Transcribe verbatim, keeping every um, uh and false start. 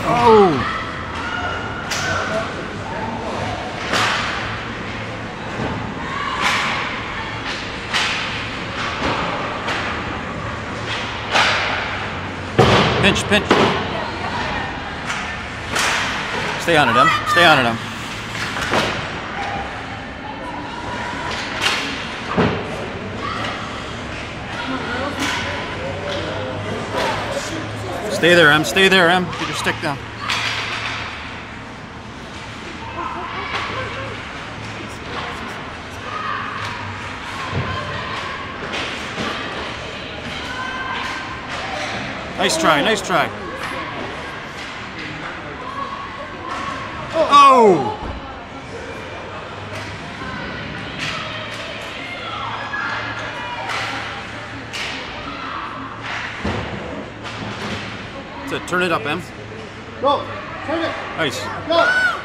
Oh! Pinch, pinch. Stay on it, Em. Stay on it, Em. Stay there, Em. Stay there, Em. Get your stick down. Nice try, nice try. Oh! That's it. Turn it up, Em. Go. Turn it. Nice. Go.